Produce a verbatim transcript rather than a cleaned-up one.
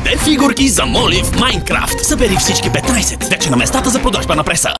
де фігурки замовив Майнкрафт. Забери всички петнайсет, вече на местата за продажба на преса.